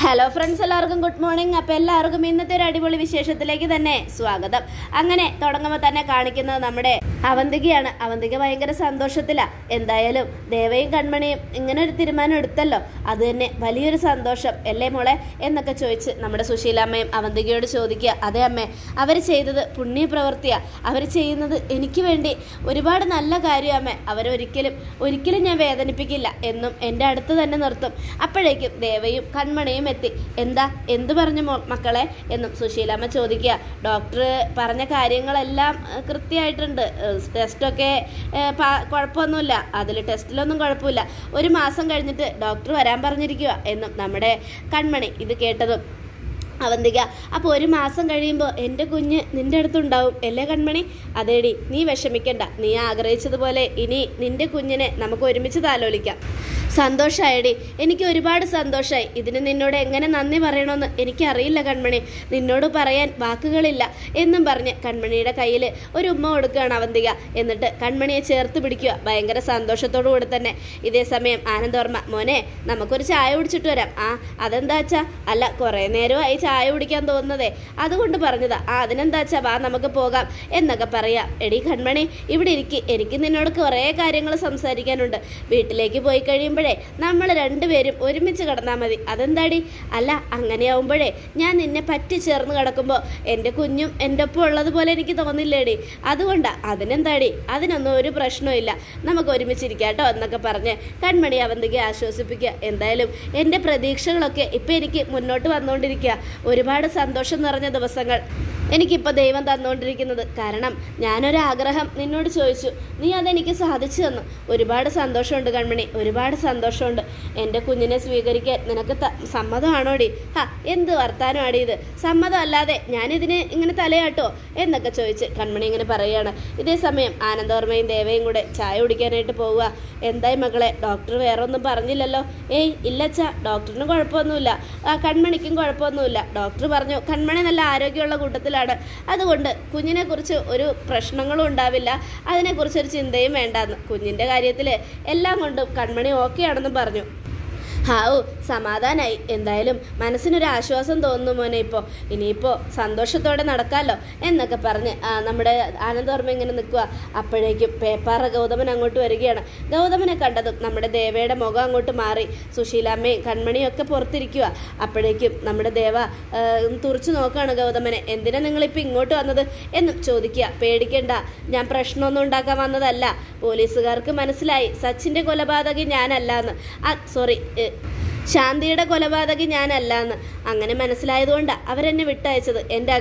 Hello friends, എല്ലാവർക്കും good morning. അപ്പോൾ എല്ലാവർക്കും ഇന്നത്തെ ഒരു അടിപൊളി വിശേഷത്തിലേക്ക് തന്നെ സ്വാഗതം. അങ്ങനെ തുടങ്ങുമ്പോൾ തന്നെ കാണിക്കുന്നത് നമ്മുടെ അവന്തികയാണ്. അവന്തിക ഭയങ്കര സന്തോഷത്തിലാണ്. എന്തായാലും ദേവയും കൺമണിയും ഇങ്ങനെ ഒരു തീരുമാനം എടുത്തല്ലോ, അത് തന്നെ വലിയൊരു സന്തോഷം അല്ലേ മോളെ എന്നൊക്കെ ചോദിച്ച് നമ്മുടെ സുശീലാമ്മയും അവന്തികയോട് ചോദിക്കുക. അതെ അമ്മേ, അവർ ചെയ്തത് പുണ്യപ്രവൃത്തിയാണ്. അവർ ചെയ്യുന്നത് എനിക്ക് വേണ്ടി ഒരുപാട് നല്ല കാര്യം അമ്മേ. ഒരിക്കലും ഞാൻ വേദനിപ്പിക്കില്ല എന്നും എൻ്റെ അടുത്ത് തന്നെ നിർത്തും. അപ്പോഴേക്കും ദേവയും കൺമണിയും എത്തി. എന്ത് പറഞ്ഞു മക്കളെ എന്നും സുശീലാമ്മ ചോദിക്കുക. ഡോക്ടർ പറഞ്ഞ കാര്യങ്ങളെല്ലാം കൃത്യമായിട്ടുണ്ട്. ടെസ്റ്റൊക്കെ കുഴപ്പമൊന്നുമില്ല, അതിൽ ടെസ്റ്റിലൊന്നും കുഴപ്പമില്ല. 1 മാസം കഴിഞ്ഞിട്ട് ഡോക്ടർ വരാൻ പറഞ്ഞിരിക്കുക എന്നും നമ്മുടെ കൺമണി ഇത് കേട്ടതും അവന്തിക, അപ്പോൾ 1 മാസം കഴിയുമ്പോൾ എൻ്റെ കുഞ്ഞ് നിൻ്റെ അടുത്തുണ്ടാവും അല്ലേ കൺമണി? അതേടി, നീ വിഷമിക്കണ്ട. നീ ആഗ്രഹിച്ചതുപോലെ ഇനി നിൻ്റെ കുഞ്ഞിനെ നമുക്ക് ഒരുമിച്ച് താലോലിക്കാം. സന്തോഷമായിടി, എനിക്ക് ഒരുപാട് സന്തോഷമായി. ഇതിന് നിന്നോട് എങ്ങനെ നന്ദി പറയണമെന്ന് എനിക്കറിയില്ല കൺമണി, നിന്നോട് പറയാൻ വാക്കുകളില്ല എന്നും പറഞ്ഞ് കൺമണിയുടെ കയ്യിൽ ഒരു ഉമ്മ കൊടുക്കുകയാണ് അവന്തിക. എന്നിട്ട് കൺമണിയെ ചേർത്ത് പിടിക്കുക ഭയങ്കര സന്തോഷത്തോടു കൂടി തന്നെ. ഇതേ സമയം ആനന്ദവർമ്മ, മോനെ നമുക്കൊരു ചായ കുടിച്ചിട്ട് വരാം. അതെന്താ വെച്ചാ? അല്ല, കുറേ നേരമായി ചായ കുടിക്കാൻ തോന്നുന്നതേ, അതുകൊണ്ട് പറഞ്ഞതാ. അതിനെന്താ വെച്ചാ, വാ നമുക്ക് പോകാം എന്നൊക്കെ പറയാം. എടി കൺമണി, ഇവിടെ എനിക്ക് നിന്നോട് കുറേ കാര്യങ്ങൾ സംസാരിക്കാനുണ്ട്. വീട്ടിലേക്ക് പോയി കഴിയുമ്പോൾ നമ്മൾ രണ്ടുപേരും ഒരുമിച്ച് കിടന്നാൽ മതി. അതെന്താടി? അല്ല, അങ്ങനെയാവുമ്പോഴേ ഞാൻ നിന്നെ പറ്റി ചേർന്ന് കിടക്കുമ്പോൾ എൻ്റെ കുഞ്ഞും എൻ്റെ ഒപ്പം ഉള്ളതുപോലെ എനിക്ക് തോന്നില്ലേടി, അതുകൊണ്ടാ. അതിനെന്താടി? അതിനൊന്നും ഒരു പ്രശ്നമില്ല, നമുക്ക് ഒരുമിച്ചിരിക്കാം കേട്ടോ എന്നൊക്കെ പറഞ്ഞ് കൺമണി അവന്തികയെ ആശ്വസിപ്പിക്കുക. എന്തായാലും എൻ്റെ പ്രതീക്ഷകളൊക്കെ ഇപ്പം എനിക്ക് മുന്നോട്ട് വന്നുകൊണ്ടിരിക്കുക. ഒരുപാട് സന്തോഷം നിറഞ്ഞ ദിവസങ്ങൾ എനിക്കിപ്പോൾ ദൈവം തന്നുകൊണ്ടിരിക്കുന്നത്. കാരണം ഞാനൊരാഗ്രഹം നിന്നോട് ചോദിച്ചു, നീ അതെനിക്ക് സാധിച്ചു തന്നു. ഒരുപാട് സന്തോഷമുണ്ട് കൺമണി, ഒരുപാട് സന്തോഷമുണ്ട്. എൻ്റെ കുഞ്ഞിനെ സ്വീകരിക്കാൻ നിനക്ക് സമ്മതമാണോടി? എന്ത് വർത്താനമാടി ഇത്? സമ്മതം അല്ലാതെ ഞാനിതിന് ഇങ്ങനെ തലയാട്ടോ എന്നൊക്കെ ചോദിച്ച് കൺമണി ഇങ്ങനെ പറയുകയാണ്. ഇതേ സമയം ആനന്ദവർമ്മയും ദേവയും കൂടെ ചായ കുടിക്കാനായിട്ട് പോവുക. എന്തായി മകളെ, ഡോക്ടർ വേറെ ഒന്നും പറഞ്ഞില്ലല്ലോ? ഏയ് ഇല്ലച്ചാ, ഡോക്ടറിനും കുഴപ്പമൊന്നുമില്ല, കൺമണിക്കും കുഴപ്പമൊന്നുമില്ല. ഡോക്ടർ പറഞ്ഞു കൺമണി നല്ല ആരോഗ്യമുള്ള കൂട്ടത്തിലാണ്, അതുകൊണ്ട് കുഞ്ഞിനെക്കുറിച്ച് ഒരു പ്രശ്നങ്ങളും ഉണ്ടാവില്ല, അതിനെക്കുറിച്ചൊരു ചിന്തയും വേണ്ടാന്ന്. കുഞ്ഞിൻ്റെ കാര്യത്തിൽ എല്ലാം കൊണ്ടും കൺമണി ഓക്കെ ആണെന്ന് പറഞ്ഞു. സമാധാനായി. എന്തായാലും മനസ്സിനൊരു ആശ്വാസം തോന്നുന്നു മോനെ. ഇനിയിപ്പോൾ സന്തോഷത്തോടെ നടക്കാമല്ലോ എന്നൊക്കെ പറഞ്ഞ് നമ്മുടെ ആനന്ദവർമ്മ ഇങ്ങനെ നിൽക്കുക. അപ്പോഴേക്കും പേപ്പാറ ഗൗതമൻ അങ്ങോട്ട് വരികയാണ്. ഗൗതമനെ കണ്ടതും നമ്മുടെ ദേവയുടെ മുഖം അങ്ങോട്ട് മാറി. സുശീലാമ്മയും കൺമണിയും ഒക്കെ പുറത്തിരിക്കുക. അപ്പോഴേക്കും നമ്മുടെ ദേവ തുറച്ചു നോക്കുകയാണ് ഗൗതമനെ. എന്തിനാ നിങ്ങളിപ്പോൾ ഇങ്ങോട്ട് വന്നത് എന്നും ചോദിക്കുക. പേടിക്കണ്ട, ഞാൻ പ്രശ്നമൊന്നും ഉണ്ടാക്കാൻ വന്നതല്ല. പോലീസുകാർക്ക് മനസ്സിലായി സച്ചിൻ്റെ കൊലപാതകി ഞാനല്ലാന്ന്. സോറി, ശാന്തിയുടെ കൊലപാതകി ഞാനല്ലാന്ന്. അങ്ങനെ മനസ്സിലായതുകൊണ്ടാണ് അവരെന്നെ വിട്ടയച്ചത്. എൻ്റെ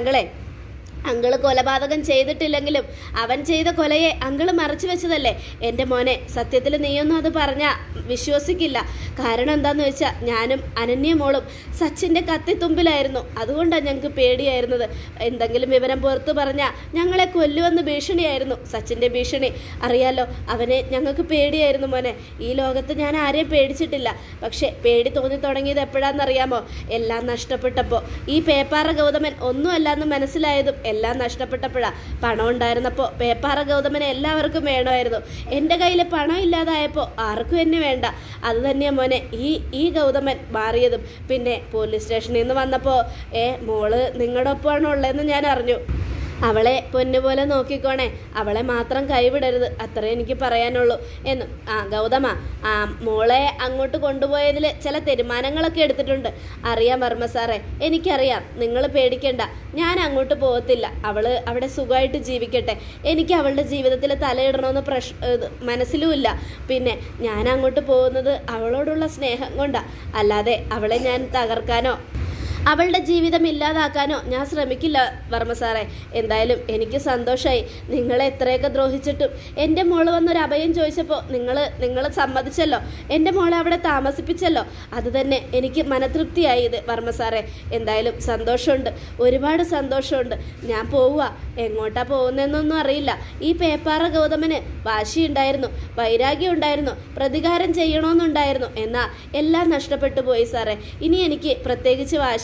അങ്കിള് കൊലപാതകം ചെയ്തിട്ടില്ലെങ്കിലും അവൻ ചെയ്ത കൊലയെ അങ്കിള് മറച്ചു വെച്ചതല്ലേ എൻ്റെ മോനെ. സത്യത്തിൽ നീയൊന്നും അത് പറഞ്ഞാൽ വിശ്വസിക്കില്ല. കാരണം എന്താണെന്ന് വെച്ചാൽ ഞാനും അനന്യ മോളും സച്ചിൻ്റെ കത്തിത്തുമ്പിലായിരുന്നു. അതുകൊണ്ടാണ് ഞങ്ങൾക്ക് പേടിയായിരുന്നത്. എന്തെങ്കിലും വിവരം പുറത്തു പറഞ്ഞാൽ ഞങ്ങളെ കൊല്ലുമെന്ന് ഭീഷണിയായിരുന്നു സച്ചിൻ്റെ ഭീഷണി. അറിയാലോ, അവനെ ഞങ്ങൾക്ക് പേടിയായിരുന്നു മോനെ. ഈ ലോകത്ത് ഞാൻ ആരെയും പേടിച്ചിട്ടില്ല. പക്ഷേ പേടി തോന്നി തുടങ്ങിയത് എപ്പോഴാണെന്നറിയാമോ? എല്ലാം നഷ്ടപ്പെട്ടപ്പോൾ. ഈ പേപ്പാറ ഗൗതമൻ ഒന്നുമല്ലാന്ന് മനസ്സിലായതും എല്ലാം നഷ്ടപ്പെട്ടപ്പോഴാണ്. പണം ഉണ്ടായിരുന്നപ്പോൾ പേപ്പാറ ഗൗതമനെ എല്ലാവർക്കും വേണമായിരുന്നു. എൻ്റെ കയ്യിൽ പണം ഇല്ലാതായപ്പോൾ ആർക്കും എന്നെ വേണ്ട. അത് തന്നെയാണ് മോനെ ഈ ഗൗതമൻ മാറിയതും. പിന്നെ പോലീസ് സ്റ്റേഷനിൽ നിന്ന് വന്നപ്പോൾ മോള് നിങ്ങളുടെ ഒപ്പമാണ് ഉള്ളതെന്ന് ഞാൻ അറിഞ്ഞു. അവളെ പൊന്നുപോലെ നോക്കിക്കോണേ, അവളെ മാത്രം കൈവിടരുത്, അത്രേ എനിക്ക് പറയാനുള്ളൂ എന്നും. ഗൗതമ, മോളെ അങ്ങോട്ട് കൊണ്ടുപോയതിൽ ചില തീരുമാനങ്ങളൊക്കെ എടുത്തിട്ടുണ്ട്. അറിയാം വർമ്മ സാറേ, എനിക്കറിയാം. നിങ്ങൾ പേടിക്കണ്ട, ഞാൻ അങ്ങോട്ട് പോകത്തില്ല. അവള് അവിടെ സുഖമായിട്ട് ജീവിക്കട്ടെ. എനിക്ക് അവളുടെ ജീവിതത്തിൽ തലയിടണമെന്ന് മനസ്സിലുമില്ല. പിന്നെ ഞാൻ അങ്ങോട്ട് പോകുന്നത് അവളോടുള്ള സ്നേഹം കൊണ്ടാണ്, അല്ലാതെ അവളെ ഞാൻ തകർക്കാനോ അവളുടെ ജീവിതം ഇല്ലാതാക്കാനോ ഞാൻ ശ്രമിക്കില്ല വർമ്മ സാറേ. എന്തായാലും എനിക്ക് സന്തോഷമായി. നിങ്ങളെ എത്രയൊക്കെ ദ്രോഹിച്ചിട്ടും എൻ്റെ മോള് വന്നൊരു അഭയം ചോദിച്ചപ്പോൾ നിങ്ങൾ സമ്മതിച്ചല്ലോ. എൻ്റെ മോളെ അവിടെ താമസിപ്പിച്ചല്ലോ. അത് തന്നെ എനിക്ക് മനതൃപ്തിയായി ഇത് വർമ്മ സാറേ. എന്തായാലും സന്തോഷമുണ്ട്, ഒരുപാട് സന്തോഷമുണ്ട്. ഞാൻ പോവുക. എങ്ങോട്ടാ പോകുന്നതെന്നൊന്നും അറിയില്ല. ഈ പേപ്പാറ ഗൗതമന് വാശിയുണ്ടായിരുന്നു, വൈരാഗ്യം ഉണ്ടായിരുന്നു, പ്രതികാരം ചെയ്യണമെന്നുണ്ടായിരുന്നു. എന്നാൽ എല്ലാം നഷ്ടപ്പെട്ടു പോയി സാറേ. ഇനി എനിക്ക് പ്രത്യേകിച്ച് വാശി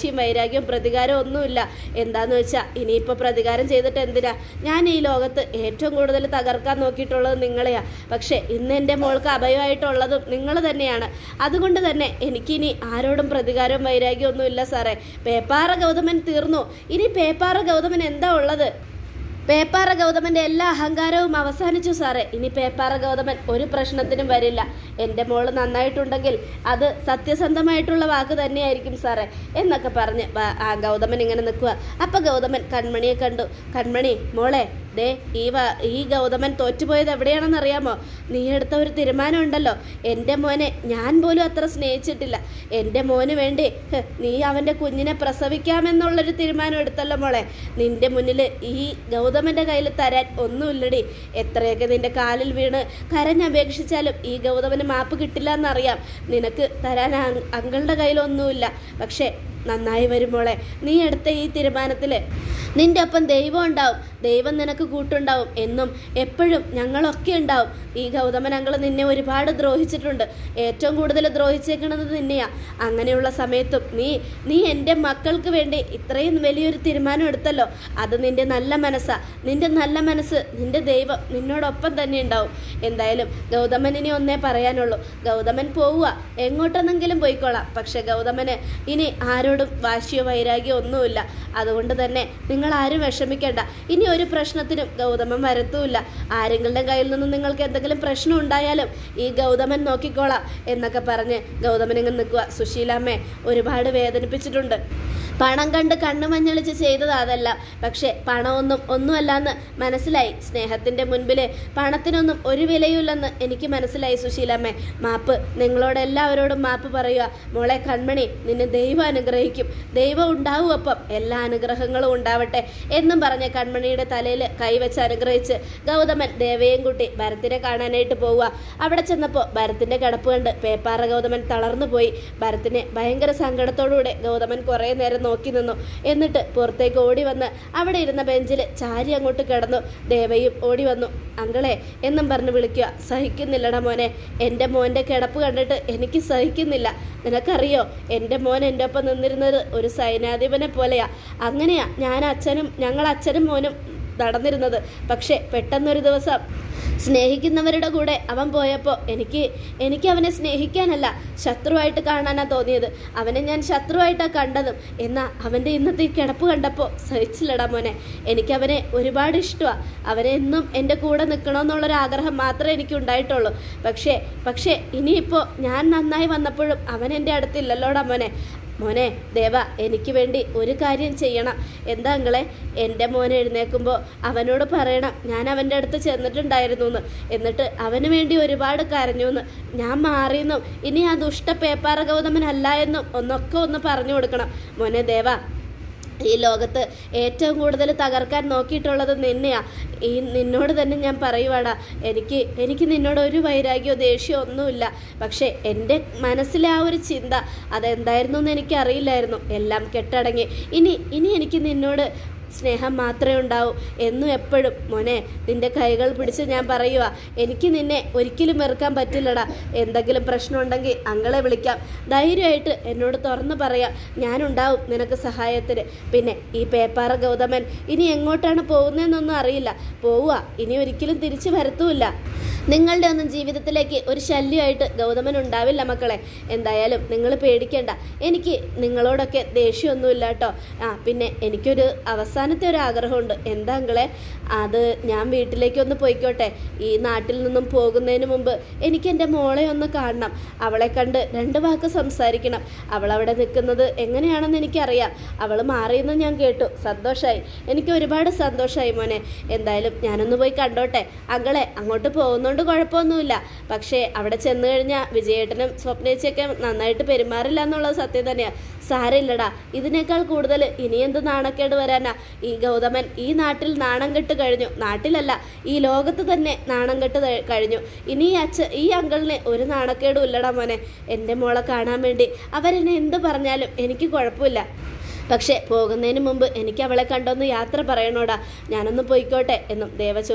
വാശിയും വൈരാഗ്യവും പ്രതികാരവും ഒന്നുമില്ല. എന്താന്ന് വെച്ചാൽ ഇനിയിപ്പോൾ പ്രതികാരം ചെയ്തിട്ട് എന്തിനാ? ഞാൻ ഈ ലോകത്ത് ഏറ്റവും കൂടുതൽ തകർക്കാൻ നോക്കിയിട്ടുള്ളത് നിങ്ങളെയാ. പക്ഷേ ഇന്ന് എൻ്റെ മോൾക്ക് അഭയമായിട്ടുള്ളതും നിങ്ങൾ തന്നെയാണ്. അതുകൊണ്ട് തന്നെ എനിക്കിനി ആരോടും പ്രതികാരവും വൈരാഗ്യവും ഒന്നുമില്ല സാറേ. പേപ്പാറ ഗൗതമൻ തീർന്നു. ഇനി പേപ്പാറ ഗൗതമൻ എന്താ ഉള്ളത്? പേപ്പാറ ഗൗതമൻ്റെ എല്ലാ അഹങ്കാരവും അവസാനിച്ചു സാറേ. ഇനി പേപ്പാറ ഗൗതമൻ ഒരു പ്രശ്നത്തിനും വരില്ല. എൻ്റെ മോള് നന്നായിട്ടുണ്ടെങ്കിൽ അത് സത്യസന്ധമായിട്ടുള്ള വാക്ക് തന്നെയായിരിക്കും സാറേ എന്നൊക്കെ പറഞ്ഞ് ഗൗതമൻ ഇങ്ങനെ നിൽക്കുക. അപ്പം ഗൗതമൻ കൺമണിയെ കണ്ടു. കൺമണി മോളെ, ദേ ഈ ഗൗതമൻ തോറ്റുപോയത് എവിടെയാണെന്ന് അറിയാമോ? നീ എടുത്ത ഒരു തീരുമാനം ഉണ്ടല്ലോ. എൻ്റെ മോനെ ഞാൻ പോലും അത്ര സ്നേഹിച്ചിട്ടില്ല. എൻ്റെ മോന് വേണ്ടി നീ അവൻ്റെ കുഞ്ഞിനെ പ്രസവിക്കാമെന്നുള്ളൊരു തീരുമാനം എടുത്തല്ലോ മോളെ. നിൻ്റെ മുന്നിൽ ഈ ഗൗതമൻ്റെ കയ്യിൽ തരാൻ ഒന്നുമില്ലടി. എത്രയൊക്കെ നിൻ്റെ കാലിൽ വീണ് കരഞ്ഞപേക്ഷിച്ചാലും ഈ ഗൗതമന് മാപ്പ് കിട്ടില്ല എന്നറിയാം. നിനക്ക് തരാൻ അങ്കിളുടെ കയ്യിലൊന്നുമില്ല. പക്ഷേ നന്നായി വരുമ്പോളെ, നീ എടുത്ത ഈ തീരുമാനത്തിൽ നിൻ്റെ ഒപ്പം ദൈവം ഉണ്ടാവും. ദൈവം നിനക്ക് കൂട്ടുണ്ടാവും. എന്നും എപ്പോഴും ഞങ്ങളൊക്കെ ഉണ്ടാവും. ഈ ഗൗതമൻ അങ്കിൾ നിന്നെ ഒരുപാട് ദ്രോഹിച്ചിട്ടുണ്ട്. ഏറ്റവും കൂടുതൽ ദ്രോഹിച്ചേക്കണത് നിന്നെയാ. അങ്ങനെയുള്ള സമയത്തും നീ എൻ്റെ മക്കൾക്ക് വേണ്ടി ഇത്രയും വലിയൊരു തീരുമാനം എടുത്തല്ലോ. അത് നിൻ്റെ നല്ല മനസ്സാ. നിൻ്റെ നല്ല മനസ്സ്, നിൻ്റെ ദൈവം നിന്നോടൊപ്പം തന്നെ ഉണ്ടാവും. എന്തായാലും ഗൗതമൻ ഇനി ഒന്നേ പറയാനുള്ളൂ. ഗൗതമൻ പോവുക, എങ്ങോട്ടെന്നെങ്കിലും പോയിക്കോളാം. പക്ഷെ ഗൗതമന് ഇനി ആരോടും വാശിയോ വൈരാഗ്യോ ഒന്നുമില്ല. അതുകൊണ്ട് തന്നെ നിങ്ങൾ ആരും വിഷമിക്കേണ്ട. ഇനി ഒരു പ്രശ്നത്തിനും ഗൗതമൻ വരത്തുമില്ല. ആരെങ്കിലും കയ്യിൽ നിന്നും നിങ്ങൾക്ക് എന്തെങ്കിലും പ്രശ്നം ഉണ്ടായാലും ഈ ഗൗതമൻ നോക്കിക്കോളാം എന്നൊക്കെ പറഞ്ഞ് ഗൗതമൻ ഇങ്ങനെ നിൽക്കുക. സുശീലാമ്മേ, ഒരുപാട് വേദനിപ്പിച്ചിട്ടുണ്ട്. പണം കണ്ട് കണ്ണു മഞ്ഞളിച്ച് ചെയ്തത് അതല്ല. പക്ഷേ ഒന്നുമല്ലാന്ന് മനസ്സിലായി. സ്നേഹത്തിൻ്റെ മുൻപിൽ പണത്തിനൊന്നും ഒരു വിലയുമില്ലെന്ന് എനിക്ക് മനസ്സിലായി സുശീലമ്മേ. മാപ്പ്, നിങ്ങളോടെല്ലാവരോടും മാപ്പ് പറയുക. മോളെ കൺമണി, നിന്നെ ദൈവം അനുഗ്രഹിക്കും. ദൈവം ഉണ്ടാവും, ഒപ്പം എല്ലാ അനുഗ്രഹങ്ങളും ഉണ്ടാവട്ടെ എന്നും പറഞ്ഞ് കൺമണിയുടെ തലയിൽ കൈവച്ച് അനുഗ്രഹിച്ച് ഗൗതമൻ ദേവയും കൂട്ടി ഭരത്തിനെ കാണാനായിട്ട് പോവുക. അവിടെ ചെന്നപ്പോൾ ഭരത്തിൻ്റെ കിടപ്പ് കണ്ട് പേപ്പാറ ഗൗതമൻ തളർന്നു പോയി. ഭരത്തിനെ ഭയങ്കര സങ്കടത്തോടുകൂടെ ഗൗതമൻ കുറേ നേരം നോക്കി നിന്നു. എന്നിട്ട് പുറത്തേക്ക് ഓടി വന്ന് അവിടെ ഇരുന്ന ബെഞ്ചിൽ ചാരി അങ്ങോട്ട് കിടന്നു. ദേവയും ഓടി വന്നു. അങ്കിളെ എന്നും പറഞ്ഞ് വിളിക്കുക. സഹിക്കുന്നില്ലടാ മോനെ, എൻ്റെ മോൻ്റെ കിടപ്പ് കണ്ടിട്ട് എനിക്ക് സഹിക്കുന്നില്ല. നിനക്കറിയോ, എൻ്റെ മോൻ എൻ്റെ ഒപ്പം നിന്നിരുന്നത് ഒരു സൈന്യാധിപനെ പോലെയാ. അങ്ങനെയാ ഞങ്ങൾ അച്ഛനും മോനും നടന്നിരുന്നത്. പക്ഷേ പെട്ടെന്നൊരു ദിവസം സ്നേഹിക്കുന്നവരുടെ കൂടെ അവൻ പോയപ്പോൾ എനിക്ക് അവനെ സ്നേഹിക്കാനല്ല, ശത്രുവായിട്ട് കാണാനാണ് തോന്നിയത്. അവനെ ഞാൻ ശത്രുവായിട്ടാണ് കണ്ടതും. എന്നാൽ അവൻ്റെ ഇന്നത്തെ ഈ കിടപ്പ് കണ്ടപ്പോൾ സഹിച്ചില്ലടാ മോനെ. എനിക്കവനെ ഒരുപാട് ഇഷ്ടമാണ്. അവനെ എന്നും എൻ്റെ കൂടെ നിൽക്കണമെന്നുള്ളൊരാഗ്രഹം മാത്രമേ എനിക്കുണ്ടായിട്ടുള്ളൂ. പക്ഷേ ഇനിയിപ്പോൾ ഞാൻ നന്നായി വന്നപ്പോഴും അവൻ എൻ്റെ അടുത്തില്ലല്ലോടാ മോനെ ദേവ, എനിക്ക് വേണ്ടി ഒരു കാര്യം ചെയ്യണം. എന്താ അങ്കിളെ? എൻ്റെ മോൻ എഴുന്നേൽക്കുമ്പോൾ അവനോട് പറയണം ഞാൻ അവൻ്റെ അടുത്ത് ചെന്നിട്ടുണ്ടായിരുന്നു എന്ന്. എന്നിട്ട് അവന് വേണ്ടി ഒരുപാട് കരഞ്ഞു എന്ന്, ഞാൻ മാറിയെന്നും ഇനി ആ ദുഷ്ട പേപ്പാറ ഗൗതമനല്ല എന്നും ഒന്ന് പറഞ്ഞു കൊടുക്കണം. മോനെ ദേവ, ഈ ലോകത്ത് ഏറ്റവും കൂടുതൽ തകർക്കാൻ നോക്കിയിട്ടുള്ളത് നിന്നെയാ. നിന്നോട് തന്നെ ഞാൻ പറയുവാടാ. എനിക്ക് നിന്നോട് ഒരു വൈരാഗ്യമോ ദേഷ്യമോ ഒന്നുമില്ല. പക്ഷേ എൻ്റെ മനസ്സിലെ ആ ഒരു ചിന്ത അതെന്തായിരുന്നു എന്ന് എനിക്കറിയില്ലായിരുന്നു. എല്ലാം കെട്ടടങ്ങി. ഇനി എനിക്ക് നിന്നോട് സ്നേഹം മാത്രമേ ഉണ്ടാവൂ എന്നും എപ്പോഴും. മോനെ, നിൻ്റെ കൈകൾ പിടിച്ച് ഞാൻ പറയുക, എനിക്ക് നിന്നെ ഒരിക്കലും വെറുക്കാൻ പറ്റില്ലടാ. എന്തെങ്കിലും പ്രശ്നമുണ്ടെങ്കിൽ അങ്ങളെ വിളിക്കാം. ധൈര്യമായിട്ട് എന്നോട് തുറന്ന് പറയാം. ഞാനുണ്ടാവും നിനക്ക് സഹായത്തിന്. പിന്നെ ഈ പേപ്പാറ ഗൗതമൻ ഇനി എങ്ങോട്ടാണ് പോകുന്നതെന്നൊന്നും അറിയില്ല. പോവുക, ഇനി ഒരിക്കലും തിരിച്ചു വരത്തുമില്ല. നിങ്ങളുടെ ഒന്നും ജീവിതത്തിലേക്ക് ഒരു ശല്യമായിട്ട് ഗൗതമൻ ഉണ്ടാവില്ല മക്കളെ. എന്തായാലും നിങ്ങൾ പേടിക്കേണ്ട. എനിക്ക് നിങ്ങളോടൊക്കെ ദേഷ്യമൊന്നുമില്ല കേട്ടോ. പിന്നെ എനിക്കൊരു അവസാനത്തെ ഒരു ആഗ്രഹമുണ്ട്. എന്താ അങ്കിളെ? അത് ഞാൻ വീട്ടിലേക്കൊന്ന് പോയിക്കോട്ടെ. ഈ നാട്ടിൽ നിന്നും പോകുന്നതിന് മുമ്പ് എനിക്ക് എൻ്റെ മോളെ ഒന്ന് കാണണം. അവളെ കണ്ട് 2 വാക്ക് സംസാരിക്കണം. അവളവിടെ നിൽക്കുന്നത് എങ്ങനെയാണെന്ന് എനിക്കറിയാം. അവൾ മാറിയെന്ന് ഞാൻ കേട്ടു. സന്തോഷമായി, എനിക്ക് ഒരുപാട് സന്തോഷമായി മോനെ. എന്തായാലും ഞാനൊന്ന് പോയി കണ്ടോട്ടെ. അങ്കിളെ, അങ്ങോട്ട് പോകുന്നുണ്ട് കുഴപ്പമൊന്നുമില്ല. പക്ഷേ അവിടെ ചെന്ന് കഴിഞ്ഞാൽ വിജയേട്ടനും സ്വപ്നേച്ചയൊക്കെ നന്നായിട്ട് പെരുമാറില്ല എന്നുള്ളത് സത്യം തന്നെയാണ്. സാരമില്ലടാ, ഇതിനേക്കാൾ കൂടുതൽ ഇനി എന്ത് നാണക്കേട് വരാനാ? ഈ ഗൗതമൻ ഈ നാട്ടിൽ നാണം കെട്ട് കഴിഞ്ഞു. നാട്ടിലല്ല, ഈ ലോകത്ത് തന്നെ നാണം കെട്ട് കഴിഞ്ഞു. ഇനി ഈ അങ്കിളിന് ഒരു നാണക്കേടും ഇല്ലടാ മോനെ. എൻ്റെ മോളെ കാണാൻ വേണ്ടി അവരെന്നെ എന്ത് പറഞ്ഞാലും എനിക്ക് കുഴപ്പമില്ല. പക്ഷേ പോകുന്നതിന് മുമ്പ് എനിക്ക് അവളെ കണ്ടൊന്ന് യാത്ര പറയണോടാ, ഞാനൊന്ന് പോയിക്കോട്ടെ എന്നും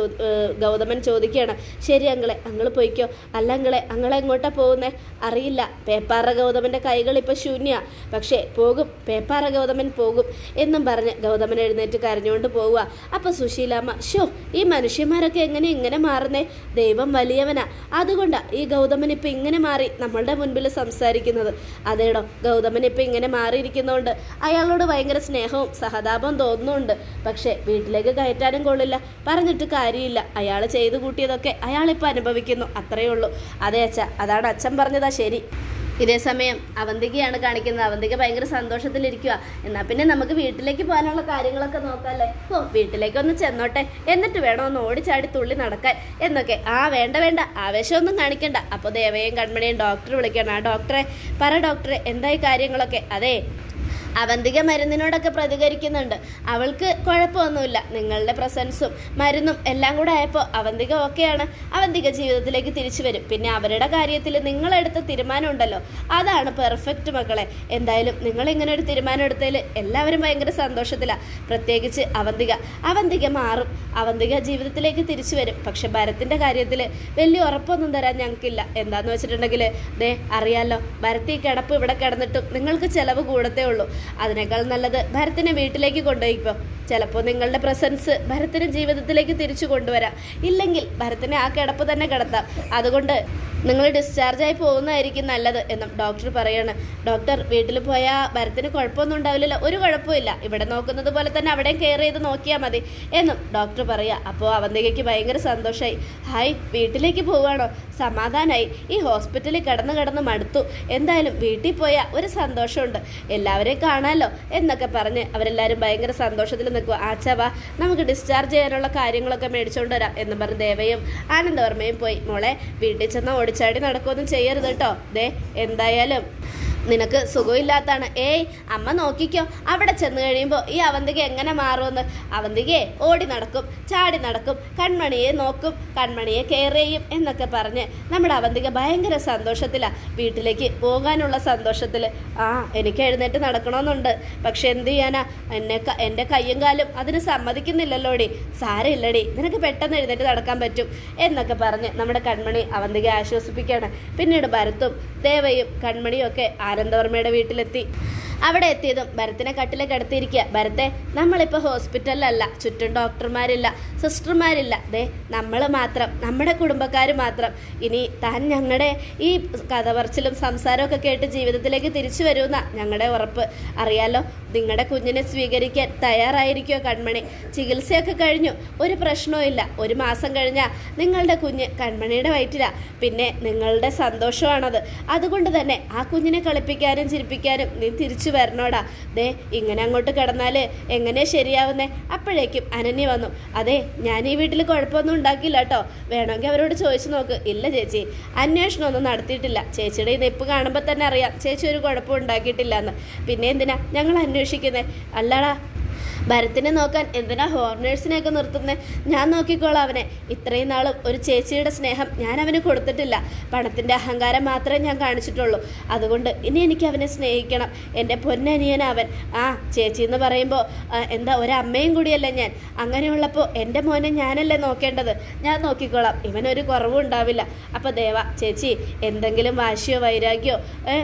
ഗൗതമൻ ചോദിക്കുകയാണ്. ശരി അങ്ങളെ, അങ്ങള് പോയിക്കോ. അല്ല അങ്ങളെ എങ്ങോട്ടാ പോകുന്നേ? അറിയില്ല. പേപ്പാറ ഗൗതമൻ്റെ കൈകൾ ഇപ്പോൾ ശൂന്യ, പക്ഷേ പോകും, പേപ്പാറ ഗൗതമൻ പോകും എന്നും പറഞ്ഞ് ഗൗതമൻ എഴുന്നേറ്റ് കരഞ്ഞുകൊണ്ട് പോവുക. അപ്പോൾ സുശീലാമ്മ, ഈ മനുഷ്യന്മാരൊക്കെ എങ്ങനെ ഇങ്ങനെ മാറുന്നേ? ദൈവം വലിയവനാ, അതുകൊണ്ടാ ഈ ഗൗതമൻ ഇപ്പം ഇങ്ങനെ മാറി നമ്മളുടെ മുൻപിൽ സംസാരിക്കുന്നത്. അതേടോ, ഗൗതമൻ ഇപ്പം ഇങ്ങനെ മാറിയിരിക്കുന്നതുകൊണ്ട് അയാളോട് ഭയങ്കര സ്നേഹവും സഹതാപവും തോന്നുന്നുണ്ട്. പക്ഷേ വീട്ടിലേക്ക് കയറ്റാനും കൊള്ളില്ല, പറഞ്ഞിട്ട് കാര്യമില്ല. അയാൾ ചെയ്തു കൂട്ടിയതൊക്കെ അയാളിപ്പോൾ അനുഭവിക്കുന്നു, അത്രയേ ഉള്ളൂ. അതെ അച്ഛ, അതാണ് അച്ഛൻ പറഞ്ഞതാ ശരി. ഇതേ സമയം അവന്തികയാണ് കാണിക്കുന്നത്. അവന്തിക ഭയങ്കര സന്തോഷത്തിലിരിക്കുക. എന്നാൽ പിന്നെ നമുക്ക് വീട്ടിലേക്ക് പോകാനുള്ള കാര്യങ്ങളൊക്കെ നോക്കാമല്ലേ? വീട്ടിലേക്കൊന്ന് ചെന്നോട്ടെ, എന്നിട്ട് വേണം ഒന്ന് ഓടിച്ചാടി തുള്ളി നടക്കാൻ എന്നൊക്കെ. വേണ്ട, ആവേശമൊന്നും കാണിക്കണ്ട. അപ്പോൾ ദേവയും കൺമണിയും ഡോക്ടർ വിളിക്കണം. ഡോക്ടറെ പറ, ഡോക്ടറെ എന്തായി കാര്യങ്ങളൊക്കെ? അതെ, അവന്തിക മരുന്നിനോടൊക്കെ പ്രതികരിക്കുന്നുണ്ട്. അവൾക്ക് കുഴപ്പമൊന്നുമില്ല. നിങ്ങളുടെ പ്രസൻസും മരുന്നും എല്ലാം കൂടെ ആയപ്പോൾ അവന്തിക ഓക്കെയാണ്. അവന്തിക ജീവിതത്തിലേക്ക് തിരിച്ചു വരും. പിന്നെ അവരുടെ കാര്യത്തിൽ നിങ്ങളെടുത്ത തീരുമാനം ഉണ്ടല്ലോ, അതാണ് പെർഫെക്റ്റ് മക്കളെ. എന്തായാലും നിങ്ങളിങ്ങനെ ഒരു തീരുമാനം എടുത്തതിൽ എല്ലാവരും ഭയങ്കര സന്തോഷത്തിലാണ്. പ്രത്യേകിച്ച് അവന്തിക മാറും. അവന്തിക ജീവിതത്തിലേക്ക് തിരിച്ചു വരും. പക്ഷെ ഭരത്തിൻ്റെ കാര്യത്തിൽ വലിയ ഉറപ്പൊന്നും തരാൻ ഞങ്ങൾക്കില്ല. എന്താന്ന് വെച്ചിട്ടുണ്ടെങ്കിൽ അറിയാലോ, ഭരത്ത് ഈ കിടപ്പ് ഇവിടെ കിടന്നിട്ടും നിങ്ങൾക്ക് ചിലവ് കൂടത്തേ ഉള്ളൂ. അതിനേക്കാൾ നല്ലത് ഭരത്തിനെ വീട്ടിലേക്ക് കൊണ്ടുപോയിക്കോ. ചിലപ്പോൾ നിങ്ങളുടെ പ്രസൻസ് ഭരത്തിനെ ജീവിതത്തിലേക്ക് തിരിച്ചു കൊണ്ടുവരാം. ഇല്ലെങ്കിൽ ഭരത്തിനെ ആ കിടപ്പ് തന്നെ കിടത്താം. അതുകൊണ്ട് നിങ്ങൾ ഡിസ്ചാർജായി പോകുന്നതായിരിക്കും നല്ലത് എന്നും ഡോക്ടർ പറയാണ്. ഡോക്ടർ, വീട്ടിൽ പോയാൽ ഭരത്തിന് കുഴപ്പമൊന്നും ഉണ്ടാവില്ലല്ലോ? ഒരു കുഴപ്പമില്ല, ഇവിടെ നോക്കുന്നത് പോലെ തന്നെ അവിടെയും കെയർ ചെയ്ത് നോക്കിയാൽ മതി എന്നും ഡോക്ടർ പറയുക. അപ്പോൾ അവന്തികയ്ക്ക് ഭയങ്കര സന്തോഷമായി. ഹായ്, വീട്ടിലേക്ക് പോവുകയാണോ? സമാധാനമായി. ഈ ഹോസ്പിറ്റലിൽ കിടന്ന് മടുത്തു. എന്തായാലും വീട്ടിൽ പോയാൽ ഒരു സന്തോഷമുണ്ട്, എല്ലാവരെയും കാണാമല്ലോ എന്നൊക്കെ പറഞ്ഞ് അവരെല്ലാവരും ഭയങ്കര സന്തോഷത്തിൽ നിൽക്കുക. ആച്ചാവാ, നമുക്ക് ഡിസ്ചാർജ് ചെയ്യാനുള്ള കാര്യങ്ങളൊക്കെ മേടിച്ചുകൊണ്ട് വരാം എന്നും പറഞ്ഞ് ദേവയും ആനന്ദവർമ്മയും പോയി. മോളെ, വീട്ടിൽ ചെന്നാൽ ഓടിച്ചാടി നടക്കുകയൊന്നും ചെയ്യരുത് കേട്ടോ. എന്തായാലും നിനക്ക് സുഖമില്ലാത്താണ്. അമ്മ നോക്കിക്കോ, അവിടെ ചെന്ന് കഴിയുമ്പോൾ ഈ അവന്തിക എങ്ങനെ മാറുമെന്ന്. അവന്തികയെ ഓടി നടക്കും, ചാടി നടക്കും, കൺമണിയെ നോക്കും, കൺമണിയെ കെയർ ചെയ്യും എന്നൊക്കെ പറഞ്ഞ് നമ്മുടെ അവന്തിക ഭയങ്കര സന്തോഷത്തിലാണ്. വീട്ടിലേക്ക് പോകാനുള്ള സന്തോഷത്തിൽ. എനിക്ക് എഴുന്നേറ്റ് നടക്കണമെന്നുണ്ട്, പക്ഷെ എന്ത് ചെയ്യാനാ, എൻ്റെ കയ്യും കാലും അതിന് സമ്മതിക്കുന്നില്ലല്ലോടി. സാരമില്ലടി, നിനക്ക് പെട്ടെന്ന് എഴുന്നേറ്റ് നടക്കാൻ പറ്റും എന്നൊക്കെ പറഞ്ഞ് നമ്മുടെ കൺമണി അവന്തിക ആശ്വസിപ്പിക്കുകയാണ്. പിന്നീട് ഭരത്തും ദേവയും കൺമണിയും ഒക്കെ ആനന്ദവർമ്മയുടെ വീട്ടിലെത്തി. അവിടെ എത്തിയതും ഭരത്തിനെ കട്ടിലെ കിടത്തിയിരിക്കുക. ഭരത്തെ, നമ്മളിപ്പോൾ ഹോസ്പിറ്റലിലല്ല, ചുറ്റും ഡോക്ടർമാരില്ല, സിസ്റ്റർമാരില്ല, നമ്മൾ മാത്രം, നമ്മുടെ കുടുംബക്കാർ മാത്രം. ഇനി താൻ ഞങ്ങളുടെ ഈ കഥ പറച്ചിലും സംസാരമൊക്കെ കേട്ട് ജീവിതത്തിലേക്ക് തിരിച്ചു വരുമെന്ന ഞങ്ങളുടെ ഉറപ്പ്. അറിയാലോ, നിങ്ങളുടെ കുഞ്ഞിനെ സ്വീകരിക്കാൻ തയ്യാറായിരിക്കുമോ കൺമണി? ചികിത്സയൊക്കെ കഴിഞ്ഞു, ഒരു പ്രശ്നവും ഇല്ല. 1 മാസം കഴിഞ്ഞാൽ നിങ്ങളുടെ കുഞ്ഞ് കൺമണിയുടെ വയറ്റിലാണ്. പിന്നെ നിങ്ങളുടെ സന്തോഷമാണത്. അതുകൊണ്ട് തന്നെ ആ കുഞ്ഞിനെ കളിപ്പിക്കാനും ചിരിപ്പിക്കാനും നീ തിരിച്ചു വരണോടാ. ഇങ്ങനെ അങ്ങോട്ട് കിടന്നാൽ എങ്ങനെ ശരിയാവുന്നേ? അപ്പോഴേക്കും അനന്യ വന്നു. ഞാൻ ഈ വീട്ടിൽ കുഴപ്പമൊന്നും ഉണ്ടാക്കിയില്ല കേട്ടോ, വേണമെങ്കിൽ അവരോട് ചോദിച്ചു നോക്ക്. ഇല്ല ചേച്ചി, അന്വേഷണമൊന്നും നടത്തിയിട്ടില്ല. ചേച്ചിയുടെ ഈ നെപ്പ് കാണുമ്പോൾ തന്നെ അറിയാം ചേച്ചി ഒരു കുഴപ്പം ഉണ്ടാക്കിയിട്ടില്ല എന്ന്. പിന്നെ എന്തിനാ ഞങ്ങൾ അന്വേഷിക്കുന്നത്? അല്ലാടാ, ഭരത്തിനെ നോക്കാൻ എന്തിനാ ഹോർണേഴ്സിനെയൊക്കെ നിർത്തുന്നത്? ഞാൻ നോക്കിക്കോളാം അവനെ. ഇത്രയും നാളും ഒരു ചേച്ചിയുടെ സ്നേഹം ഞാൻ അവന് കൊടുത്തിട്ടില്ല. പണത്തിൻ്റെ അഹങ്കാരം മാത്രമേ ഞാൻ കാണിച്ചിട്ടുള്ളൂ. അതുകൊണ്ട് ഇനി എനിക്ക് അവനെ സ്നേഹിക്കണം. എൻ്റെ പൊന്നനിയനവൻ. ചേച്ചി എന്ന് പറയുമ്പോൾ എന്താ, ഒരമ്മയും കൂടിയല്ലേ ഞാൻ. അങ്ങനെയുള്ളപ്പോൾ എൻ്റെ മോനെ ഞാനല്ലേ നോക്കേണ്ടത്. ഞാൻ നോക്കിക്കോളാം, ഇവനൊരു കുറവും ഉണ്ടാവില്ല. അപ്പോൾ ദേവ ചേച്ചി, എന്തെങ്കിലും വാശിയോ വൈരാഗ്യോ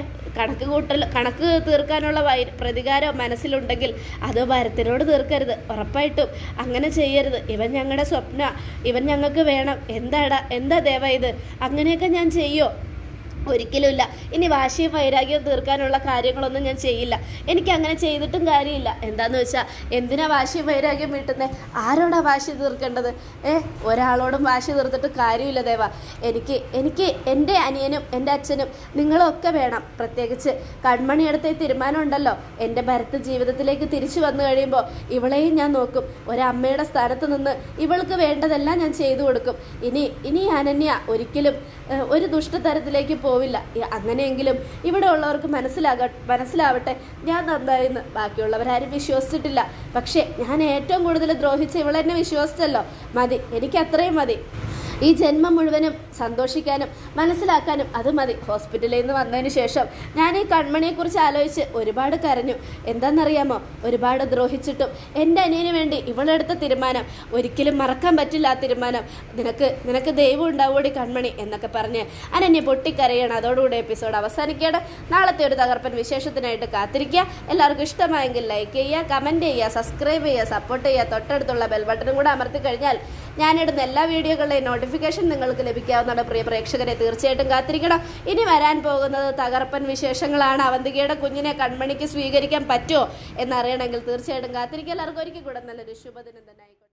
കണക്ക് തീർക്കാനുള്ള പ്രതികാരമോ മനസ്സിലുണ്ടെങ്കിൽ അത് ഭരത്തിനോട് തീർക്കരുത്. ഉറപ്പായിട്ടും അങ്ങനെ ചെയ്യരുത്. ഇവൻ ഞങ്ങളുടെ സ്വപ്ന, ഇവൻ ഞങ്ങൾക്ക് വേണം. എന്താ ദേവ ഇത്? അങ്ങനെയൊക്കെ ഞാൻ ചെയ്യോ? ഒരിക്കലുമില്ല. ഇനി വാശിയും വൈരാഗ്യവും തീർക്കാനുള്ള കാര്യങ്ങളൊന്നും ഞാൻ ചെയ്യില്ല. എനിക്ക് അങ്ങനെ ചെയ്തിട്ടും കാര്യമില്ല. എന്താന്ന് വെച്ചാൽ, എന്തിനാ വാശിയും വൈരാഗ്യം വീട്ടുന്നത്? ആരോടാ വാശി തീർക്കേണ്ടത്? ഒരാളോടും വാശി തീർത്തിട്ട് കാര്യമില്ല ദേവ. എനിക്ക് എൻ്റെ അനിയനും എൻ്റെ അച്ഛനും നിങ്ങളൊക്കെ വേണം. പ്രത്യേകിച്ച് കൺമണിയെടുത്ത തീരുമാനം ഉണ്ടല്ലോ, എൻ്റെ ഭരത്ത് ജീവിതത്തിലേക്ക് തിരിച്ചു വന്നു കഴിയുമ്പോൾ ഇവളെയും ഞാൻ നോക്കും. ഒരമ്മയുടെ സ്ഥാനത്ത് നിന്ന് ഇവൾക്ക് വേണ്ടതെല്ലാം ഞാൻ ചെയ്തു കൊടുക്കും. ഇനി അനന്യ ഒരിക്കലും ഒരു ദുഷ്ടതരത്തിലേക്ക് പോവില്ല. അങ്ങനെയെങ്കിലും ഇവിടെ ഉള്ളവർക്ക് മനസ്സിലാവട്ടെ ഞാൻ നന്നായെന്ന്. ബാക്കിയുള്ളവരാരും വിശ്വസിച്ചിട്ടില്ല. പക്ഷേ ഞാൻ ഏറ്റവും കൂടുതൽ ദ്രോഹിച്ച ഇവളെന്നെ വിശ്വസിച്ചല്ലോ. മതി, എനിക്ക് അത്രയും മതി. ഈ ജന്മം മുഴുവനും സന്തോഷിക്കാനും മനസ്സിലാക്കാനും അത് മതി. ഹോസ്പിറ്റലിൽ നിന്ന് വന്നതിന് ശേഷം ഞാൻ ഈ കൺമണിയെക്കുറിച്ച് ആലോചിച്ച് ഒരുപാട് കരഞ്ഞു. എന്താണെന്നറിയാമോ, ഒരുപാട് ദ്രോഹിച്ചിട്ടും എൻ്റെ അനിയന് വേണ്ടി ഇവളെടുത്ത തീരുമാനം ഒരിക്കലും മറക്കാൻ പറ്റില്ല. ആ തീരുമാനം നിനക്ക് ദൈവം ഉണ്ടാവൂടി കൺമണി എന്നൊക്കെ പറഞ്ഞ് അനന്യ പൊട്ടിക്കരയാണ്. അതോടുകൂടി എപ്പിസോഡ് അവസാനിക്കുകയാണ്. നാളത്തെ ഒരു തകർപ്പൻ വിശേഷത്തിനായിട്ട് കാത്തിരിക്കുക. എല്ലാവർക്കും ഇഷ്ടമായെങ്കിൽ ലൈക്ക് ചെയ്യുക, കമൻറ്റ് ചെയ്യുക, സബ്സ്ക്രൈബ് ചെയ്യുക, സപ്പോർട്ട് ചെയ്യുക. തൊട്ടടുത്തുള്ള ബെൽ ബട്ടണും കൂടെ അമർത്തി കഴിഞ്ഞാൽ ഞാനിടുന്ന എല്ലാ വീഡിയോകളുടെയും നോട്ടിഫിക്കേഷൻ നിങ്ങൾക്ക് ലഭിക്കാവുന്നതാണ്. പ്രിയ പ്രേക്ഷകരെ തീർച്ചയായിട്ടും കാത്തിരിക്കണം. ഇനി വരാൻ പോകുന്നത് തകർപ്പൻ വിശേഷങ്ങളാണ്. അവന്തികയുടെ കുഞ്ഞിനെ കൺമണിക്ക് സ്വീകരിക്കാൻ പറ്റുമോ എന്നറിയണമെങ്കിൽ തീർച്ചയായിട്ടും കാത്തിരിക്കുക. എല്ലാവർക്കും ഒരിക്കൽ കൂടെ നല്ലൊരു ശുഭദിനം തന്നെ ആയിക്കോട്ടെ.